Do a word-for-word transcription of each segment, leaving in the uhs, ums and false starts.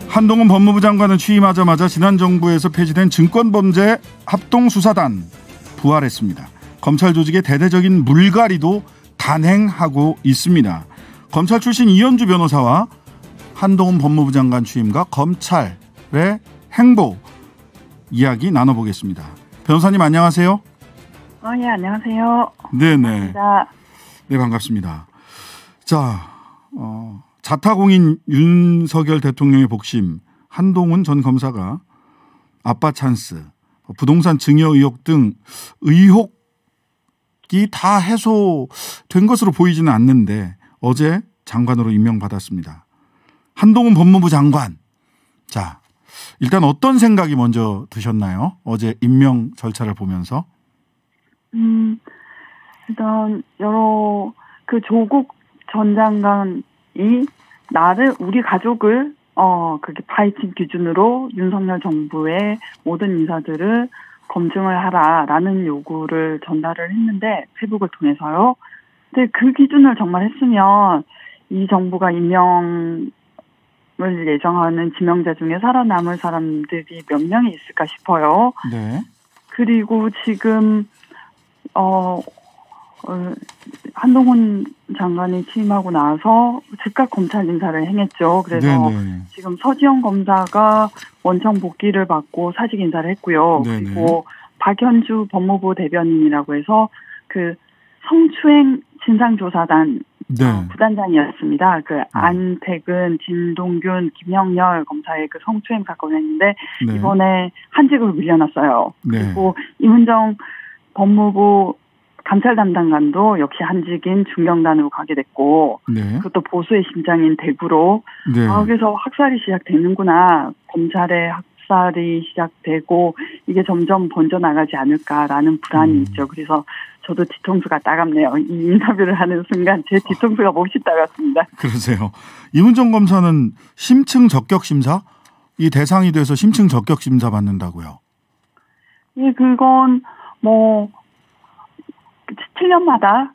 한동훈 법무부 장관은 취임하자마자 지난 정부에서 폐지된 증권범죄 합동수사단 부활했습니다. 검찰 조직의 대대적인 물갈이도 단행하고 있습니다. 검찰 출신 이현주 변호사와 한동훈 법무부 장관 취임과 검찰의 행보 이야기 나눠보겠습니다. 변호사님 안녕하세요. 어, 예, 안녕하세요. 네네. 반갑습니다. 네, 반갑습니다. 자, 어, 자타공인 윤석열 대통령의 복심, 한동훈 전 검사가 아빠 찬스, 부동산 증여 의혹 등 의혹이 다 해소된 것으로 보이지는 않는데 어제 장관으로 임명받았습니다. 한동훈 법무부 장관. 자, 일단 어떤 생각이 먼저 드셨나요? 어제 임명 절차를 보면서. 음, 일단 여러 그 조국 전 장관이 나를 우리 가족을 어 그렇게 파헤친 기준으로 윤석열 정부의 모든 인사들을 검증을 하라라는 요구를 전달을 했는데 페북을 통해서요. 근데 그 기준을 정말 했으면 이 정부가 임명을 예정하는 지명자 중에 살아남을 사람들이 몇 명이 있을까 싶어요. 네. 그리고 지금 어, 어 한동훈 장관이 취임하고 나서 즉각 검찰 인사를 행했죠. 그래서 네네. 지금 서지영 검사가 원청 복귀를 받고 사직 인사를 했고요. 네네. 그리고 박현주 법무부 대변인이라고 해서 그 성추행 진상조사단 네. 어, 부단장이었습니다. 그 네. 안택은, 진동균, 김영렬 검사의 그 성추행 사건을 했는데 네. 이번에 한직으로 밀려났어요. 네. 그리고 이문정 법무부 감찰 담당관도 역시 한직인 중경단으로 가게 됐고 네. 그것도 보수의 심장인 대구로 네. 아, 그래서 학살이 시작되는구나. 검찰의 학살이 시작되고 이게 점점 번져나가지 않을까라는 불안이 음. 있죠. 그래서 저도 뒤통수가 따갑네요. 이 인터뷰를 하는 순간 제 뒤통수가 몹시 따갑습니다. 그러세요. 이문정 검사는 심층 적격 심사? 이 대상이 돼서 심층 적격 심사 받는다고요? 예, 그건 뭐 칠 년마다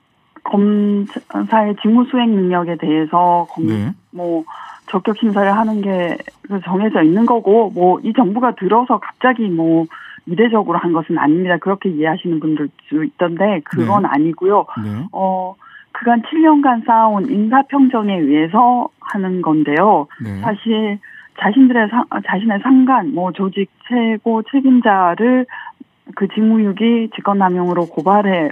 검사의 직무 수행 능력에 대해서 검, 네. 뭐 적격 심사를 하는 게 정해져 있는 거고 뭐 이 정부가 들어서 갑자기 뭐 이례적으로 한 것은 아닙니다. 그렇게 이해하시는 분들도 있던데 그건 네. 아니고요. 네. 어 그간 칠 년간 쌓아온 인사평정에 의해서 하는 건데요. 네. 사실 자신들의 상, 자신의 상관, 뭐 조직 최고 책임자를 그 직무유기 직권남용으로 고발해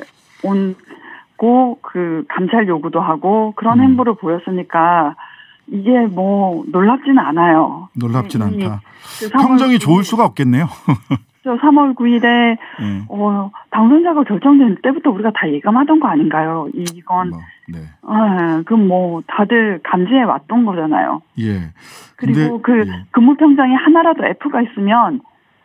온고 그 감찰 요구도 하고 그런 음. 행보를 보였으니까 이게 뭐 놀랍지는 않아요. 놀랍진 않다. 그 평정이 좋을 수가 없겠네요. 삼월 구일에 네. 어, 당선자가 결정된 때부터 우리가 다 예감하던 거 아닌가요? 이건 뭐, 네. 아, 그럼 뭐 다들 감지해 왔던 거잖아요. 예. 그리고 근데, 그 예. 근무평정이 하나라도 F가 있으면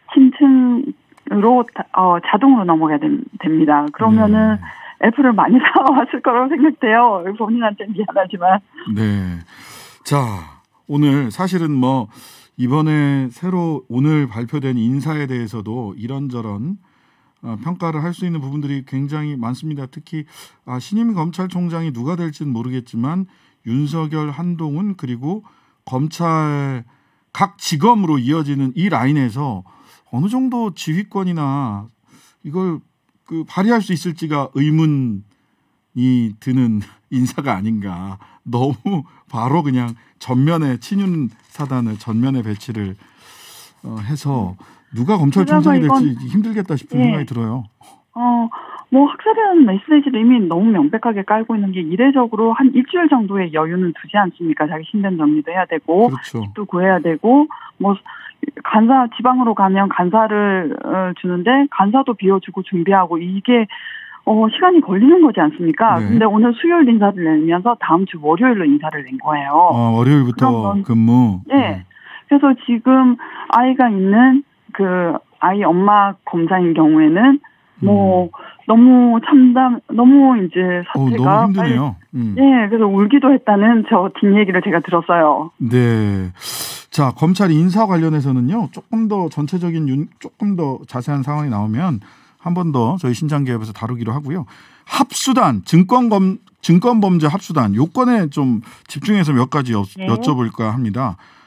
심층으로 어, 자동으로 넘어가야 dem, 됩니다. 그러면은 네. F를 많이 사왔을 거라고 생각돼요. 본인한테 미안하지만. 네. 자, 오늘 사실은 뭐 이번에 새로 오늘 발표된 인사에 대해서도 이런저런 평가를 할 수 있는 부분들이 굉장히 많습니다. 특히 신임 검찰총장이 누가 될지는 모르겠지만 윤석열, 한동훈 그리고 검찰 각 직업으로 이어지는 이 라인에서 어느 정도 지휘권이나 이걸 그 발휘할 수 있을지가 의문이 드는 인사가 아닌가. 너무 바로 그냥 전면에 친윤 사단을 전면에 배치를 어, 해서 누가 검찰총장이 될지 힘들겠다 싶은 예. 생각이 들어요. 어, 뭐 학살이라는 메시지를 이미 너무 명백하게 깔고 있는 게 이례적으로 한 일주일 정도의 여유는 두지 않습니까? 자기 신변 정리도 해야 되고 그렇죠. 집도 구해야 되고 뭐 간사 지방으로 가면 간사를 어, 주는데 간사도 비워주고 준비하고 이게 어, 시간이 걸리는 거지 않습니까? 네. 근데 오늘 수요일 인사를 내면서 다음 주 월요일로 인사를 낸 거예요. 아, 월요일부터 건, 근무? 네. 네. 그래서 지금 아이가 있는 그 아이 엄마 검사인 경우에는 뭐 음. 너무 참담, 너무 이제 사태가. 어, 너무 힘드네요. 음. 네. 그래서 울기도 했다는 저 뒷얘기를 제가 들었어요. 네. 자, 검찰 인사 관련해서는요, 조금 더 전체적인 윤, 조금 더 자세한 상황이 나오면 한 번 더 저희 신장기업에서 다루기로 하고요. 합수단, 증권검, 증권범죄 합수단 요건에 좀 집중해서 몇 가지 여, 네. 여쭤볼까 합니다.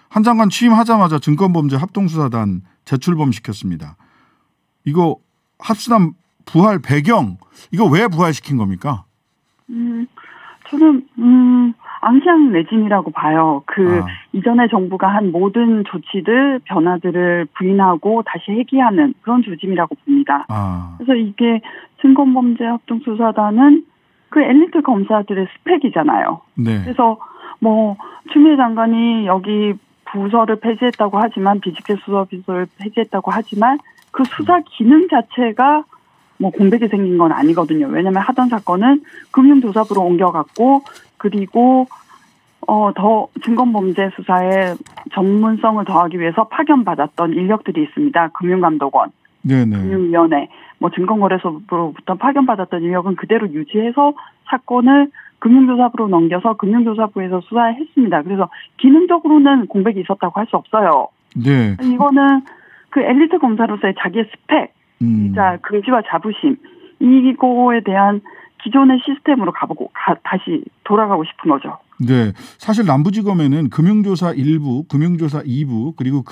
한 장관 취임하자마자 증권범죄 합동수사단 재출범시켰습니다. 이거 합수단 부활 배경 이거 왜 부활시킨 겁니까? 음, 저는 음, 앙시앙 레짐이라고 봐요. 그 아. 이전에 정부가 한 모든 조치들 변화들을 부인하고 다시 회귀하는 그런 조짐이라고 봅니다. 아. 그래서 이게 증권범죄 합동수사단은 그 엘리트 검사들의 스펙이잖아요. 네. 그래서 뭐 추미애 장관이 여기 부서를 폐지했다고 하지만 비직계 수사 비서를 폐지했다고 하지만 그 수사 기능 자체가 뭐 공백이 생긴 건 아니거든요. 왜냐하면 하던 사건은 금융조사부로 옮겨갔고 그리고 어 더 증권범죄 수사에 전문성을 더하기 위해서 파견받았던 인력들이 있습니다. 금융감독원, 네네. 금융위원회, 뭐 증권거래소로부터 파견받았던 인력은 그대로 유지해서 사건을 금융조사부로 넘겨서 금융조사부에서 수사했습니다. 그래서 기능적으로는 공백이 있었다고 할 수 없어요. 네. 이거는 그 엘리트 검사로서의 자기의 스펙, 음. 자 긍지와 자부심 이거에 대한 기존의 시스템으로 가보고 가, 다시 돌아가고 싶은 거죠. 네, 사실 남부지검에는 금융조사 일 부, 금융조사 이 부 그리고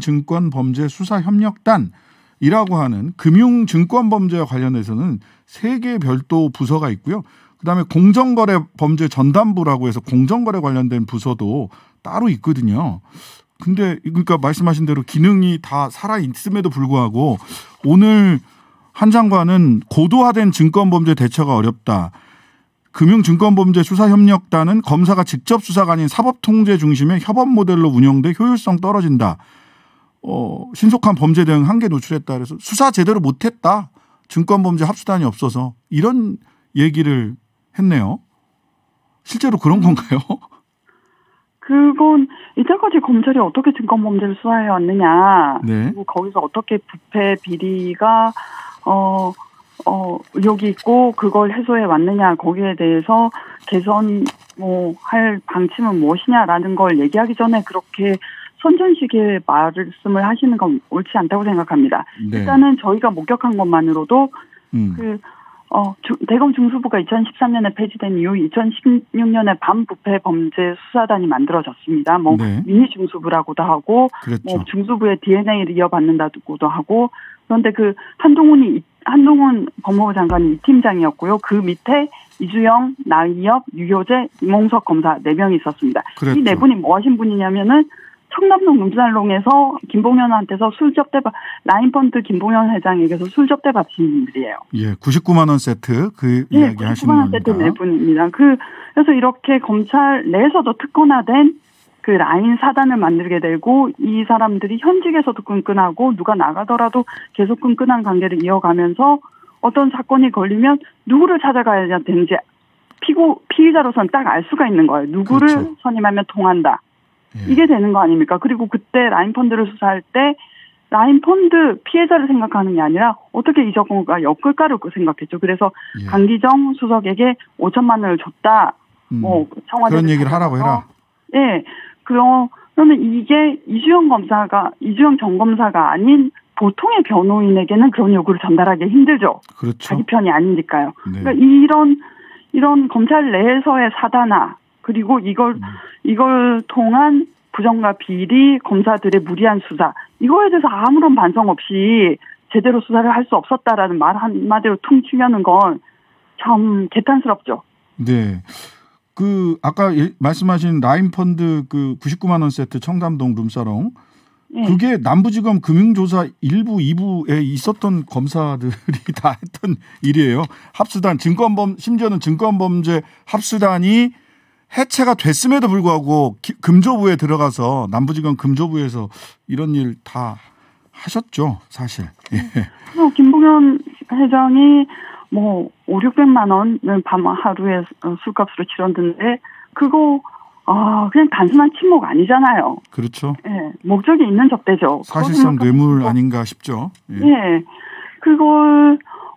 금융증권범죄수사협력단이라고 하는 금융증권범죄와 관련해서는 세 개의 별도 부서가 있고요. 그다음에 공정거래범죄 전담부라고 해서 공정거래 관련된 부서도 따로 있거든요. 근데 그러니까 말씀하신 대로 기능이 다 살아 있음에도 불구하고 오늘 한 장관은 고도화된 증권범죄 대처가 어렵다. 금융증권범죄 수사협력단은 검사가 직접 수사가 아닌 사법통제 중심의 협업 모델로 운영돼 효율성 떨어진다. 어, 신속한 범죄 대응 한계 노출했다. 그래서 수사 제대로 못했다. 증권범죄 합수단이 없어서 이런 얘기를 했네요. 실제로 그런 건가요? 그건 이때까지 검찰이 어떻게 증권범죄를 수사해 왔느냐, 네. 그리고 거기서 어떻게 부패 비리가 어, 어, 의혹이 있고 그걸 해소해 왔느냐, 거기에 대해서 개선 뭐 할 방침은 무엇이냐라는 걸 얘기하기 전에 그렇게 선전식의 말씀을 하시는 건 옳지 않다고 생각합니다. 네. 일단은 저희가 목격한 것만으로도 음. 그 어, 주, 대검 중수부가 이천십삼 년에 폐지된 이후 이천십육 년에 반부패 범죄 수사단이 만들어졌습니다. 뭐 네. 미니 중수부라고도 하고, 그랬죠. 뭐 중수부의 디엔에이를 이어받는다고도 하고, 그런데 그 한동훈이 한동훈 법무부 장관이 이 팀장이었고요. 그 밑에 이주영, 나의엽, 유효재, 이몽석 검사 네 명이 있었습니다. 그랬죠. 이 네 분이 뭐 하신 분이냐면은 청담동 룸살롱에서 김봉현한테서 술 접대 받, 라인펀드 김봉현 회장에게서 술 접대 받으신 분들이에요. 예, 구십구만 원 세트 그 네, 이야기 하시는 겁니다. 구십구만 원 세트 네 분입니다. 그 그래서 이렇게 검찰 내에서도 특권화된 그 라인 사단을 만들게 되고 이 사람들이 현직에서도 끈끈하고 누가 나가더라도 계속 끈끈한 관계를 이어가면서 어떤 사건이 걸리면 누구를 찾아가야 되는지 피고 피의자로서는 딱 알 수가 있는 거예요. 누구를 그렇죠. 선임하면 통한다. 예. 이게 되는 거 아닙니까? 그리고 그때 라인펀드를 수사할 때 라인펀드 피해자를 생각하는 게 아니라 어떻게 이 정권가 엮을까를 생각했죠. 그래서 예. 강기정 수석에게 오천만 원을 줬다. 음. 뭐 청와대 그런 얘기를 하라고 해라. 예. 그럼 그러면 이게 이주영 검사가 이주영 전 검사가 아닌 보통의 변호인에게는 그런 요구를 전달하기 힘들죠. 그렇죠. 자기 편이 아니니까요. 네. 그러니까 이런 이런 검찰 내에서의 사단화 그리고 이걸 음. 이걸 통한 부정과 비리, 검사들의 무리한 수사 이거에 대해서 아무런 반성 없이 제대로 수사를 할 수 없었다라는 말 한마디로 퉁치려는 건 참 개탄스럽죠. 네. 그 아까 예, 말씀하신 라인펀드 그 구십구만 원 세트 청담동 룸사롱 예. 그게 남부지검 금융조사 일 부, 이 부에 있었던 검사들이 다 했던 일이에요. 합수단 증권범 심지어는 증권범죄 합수단이 해체가 됐음에도 불구하고 기, 금조부에 들어가서 남부지검 금조부에서 이런 일 다 하셨죠, 사실. 예. 어, 김봉현 회장이 뭐 오륙백만 원을 밤 하루에 술값으로 치렀는데 그거 아 그냥 단순한 침묵 아니잖아요. 그렇죠. 예, 목적이 있는 접대죠. 사실상 뇌물 아닌가 싶죠. 예, 예 그걸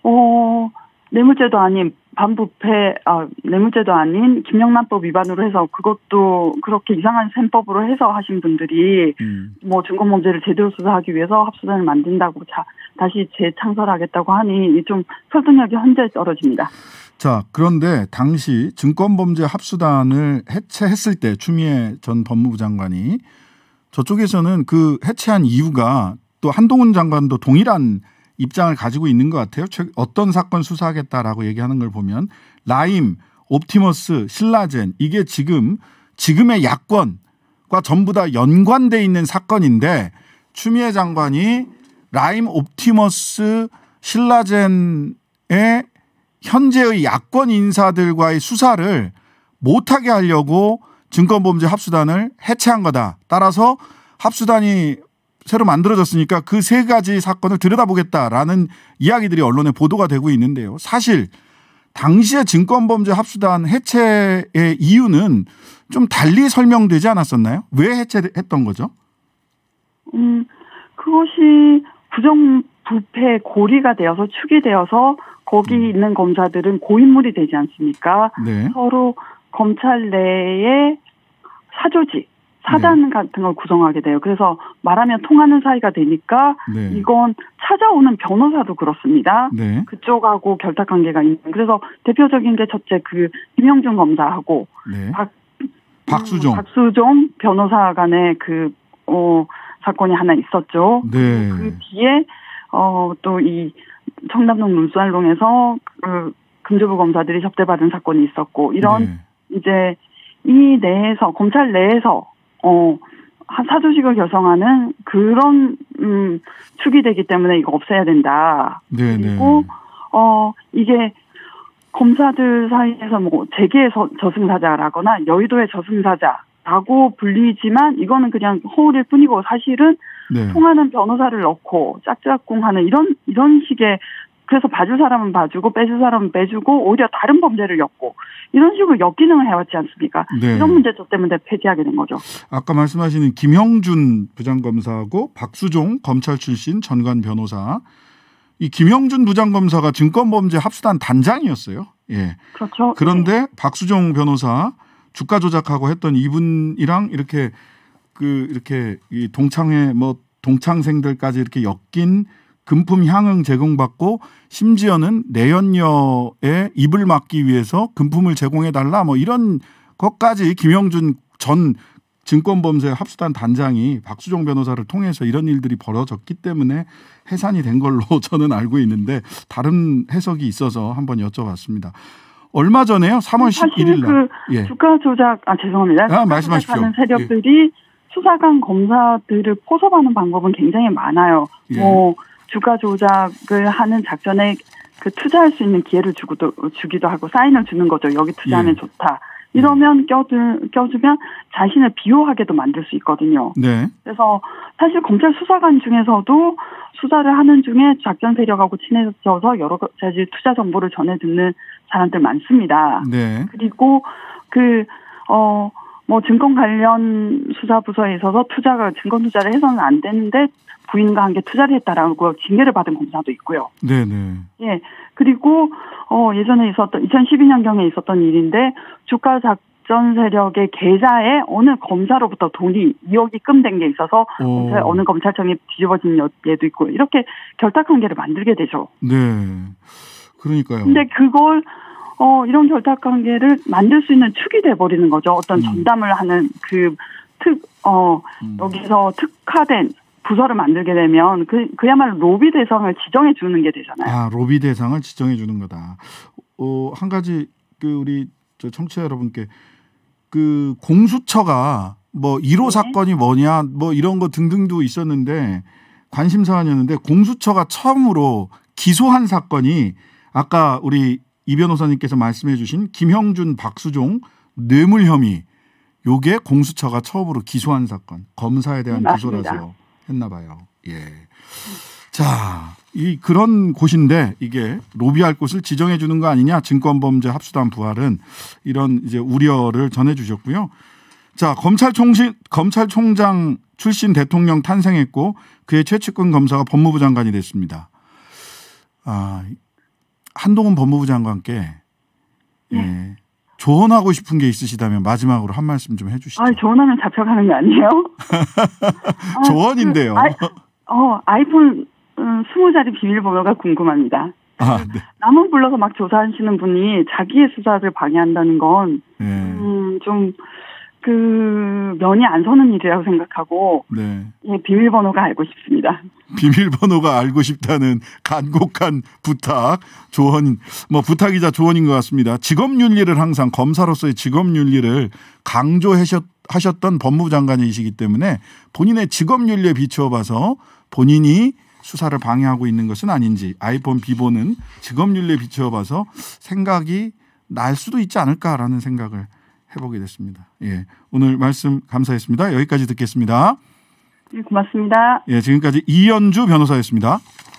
어 뇌물죄도 아닌 반부패 아 뇌물죄도 아닌 김영란법 위반으로 해서 그것도 그렇게 이상한 셈법으로 해서 하신 분들이 음. 뭐 증권범죄를 제대로 수사하기 위해서 합수단을 만든다고 자, 다시 재창설하겠다고 하니 좀 설득력이 현저히 떨어집니다. 자, 그런데 당시 증권범죄 합수단을 해체했을 때 추미애 전 법무부 장관이 저쪽에서는 그 해체한 이유가 또 한동훈 장관도 동일한 입장을 가지고 있는 것 같아요. 어떤 사건 수사하겠다라고 얘기하는 걸 보면 라임, 옵티머스, 신라젠 이게 지금 지금의 야권과 전부 다 연관돼 있는 사건인데 추미애 장관이 라임, 옵티머스, 신라젠의 현재의 야권 인사들과의 수사를 못하게 하려고 증권범죄 합수단을 해체한 거다. 따라서 합수단이 새로 만들어졌으니까 그 세 가지 사건을 들여다보겠다라는 이야기들이 언론에 보도가 되고 있는데요. 사실 당시에 증권범죄 합수단 해체의 이유는 좀 달리 설명되지 않았었나요? 왜 해체했던 거죠? 음, 그것이 부정부패 고리가 되어서 축이 되어서 거기 음. 있는 검사들은 고인물이 되지 않습니까? 네. 서로 검찰 내에 사조직, 사단 네. 같은 걸 구성하게 돼요. 그래서 말하면 통하는 사이가 되니까 네. 이건 찾아오는 변호사도 그렇습니다. 네. 그쪽하고 결탁관계가 있는. 그래서 대표적인 게 첫째 그 김영준 검사하고 네. 박, 박수종. 음, 박수종 변호사 간의 그 어, 사건이 하나 있었죠. 네. 그 뒤에 어, 또 이 청담동 눈살롱에서 그 금주부 검사들이 접대받은 사건이 있었고 이런 네. 이제 이 내에서 검찰 내에서 어 사조직을 결성하는 그런 음 축이 되기 때문에 이거 없애야 된다. 네네. 그리고 어 이게 검사들 사이에서 뭐 재계의 저승사자라거나 여의도의 저승사자라고 불리지만 이거는 그냥 허울일 뿐이고 사실은 네. 통하는 변호사를 넣고 짝짝꿍하는 이런 이런 식의 그래서 봐줄 사람은 봐주고 빼줄 사람은 빼주고 오히려 다른 범죄를 엮고 이런 식으로 역기능을 해왔지 않습니까? 네. 이런 문제점 때문에 폐지하게 된 거죠. 아까 말씀하시는 김형준 부장검사하고 박수종 검찰 출신 전관 변호사. 이 김형준 부장검사가 증권범죄 합수단 단장이었어요. 예. 그렇죠. 그런데 네. 박수종 변호사 주가 조작하고 했던 이분이랑 이렇게 그 이렇게 이 동창회 뭐 동창생들까지 이렇게 엮인 금품 향응 제공받고 심지어는 내연녀의 입을 막기 위해서 금품을 제공해달라 뭐 이런 것까지 김영준 전 증권범죄 합수단 단장이 박수종 변호사를 통해서 이런 일들이 벌어졌기 때문에 해산이 된 걸로 저는 알고 있는데 다른 해석이 있어서 한번 여쭤봤습니다. 얼마 전에요? 삼월 십일일 날. 그 예. 주가 조작 아 죄송합니다. 아, 말씀하십시오. 하는 세력들이 예. 수사관 검사들을 포섭하는 방법은 굉장히 많아요. 예. 뭐 주가 조작을 하는 작전에 그 투자할 수 있는 기회를 주고도, 주기도 하고 사인을 주는 거죠. 여기 투자하면 예. 좋다. 이러면 껴주, 껴주면 자신을 비호하게도 만들 수 있거든요. 네. 그래서 사실 검찰 수사관 중에서도 수사를 하는 중에 작전 세력하고 친해져서 여러 가지 투자 정보를 전해 듣는 사람들 많습니다. 네. 그리고 그, 어, 뭐 증권 관련 수사부서에 있어서 투자가, 증권 투자를 해서는 안 되는데 부인과 함께 투자를 했다라고 징계를 받은 검사도 있고요. 네네. 예. 그리고, 어, 예전에 있었던, 이천십이 년경에 있었던 일인데, 주가 작전 세력의 계좌에 어느 검사로부터 돈이 이억 입금된 게 있어서, 검찰, 어느 검찰청이 뒤집어진 예도 있고, 이렇게 결탁관계를 만들게 되죠. 네. 그러니까요. 근데 그걸, 어, 이런 결탁관계를 만들 수 있는 축이 돼버리는 거죠. 어떤 전담을 하는 그 특, 어, 음. 여기서 특화된, 부서를 만들게 되면 그 그야말로 로비 대상을 지정해 주는 게 되잖아요. 아, 로비 대상을 지정해 주는 거다. 어, 한 가지 그 우리 저 청취자 여러분께 그 공수처가 뭐 일 호 네. 사건이 뭐냐 뭐 이런 거 등등도 있었는데 관심 사안이었는데 공수처가 처음으로 기소한 사건이 아까 우리 이 변호사님께서 말씀해 주신 김형준 박수종 뇌물 혐의 요게 공수처가 처음으로 기소한 사건. 검사에 대한 네, 기소라서 했나 봐요. 예. 자, 이 그런 곳인데 이게 로비할 곳을 지정해 주는 거 아니냐? 증권범죄 합수단 부활은 이런 이제 우려를 전해 주셨고요. 자, 검찰총신 검찰총장 출신 대통령 탄생했고 그의 최측근 검사가 법무부 장관이 됐습니다. 아, 한동훈 법무부 장관께 예. 네. 조언하고 싶은 게 있으시다면 마지막으로 한 말씀 좀 해주시죠. 아, 조언하면 잡혀가는 게 아니에요? 아, 조언인데요. 그, 아이, 어, 아이폰 스무 자리 비밀번호가 궁금합니다. 아, 네. 남은 불러서 막 조사하시는 분이 자기의 수사를 방해한다는 건, 네. 음, 좀, 그 면이 안 서는 일이라고 생각하고 네. 예, 비밀번호가 알고 싶습니다. 비밀번호가 알고 싶다는 간곡한 부탁, 조언, 뭐 부탁이자 조언인 것 같습니다. 직업윤리를 항상 검사로서의 직업윤리를 강조하셨던 법무부 장관이시기 때문에 본인의 직업윤리에 비추어 봐서 본인이 수사를 방해하고 있는 것은 아닌지, 아이폰 비보는 직업윤리에 비추어 봐서 생각이 날 수도 있지 않을까라는 생각을 해보게 됐습니다. 예, 오늘 말씀 감사했습니다. 여기까지 듣겠습니다. 네, 고맙습니다. 예, 지금까지 이연주 변호사였습니다.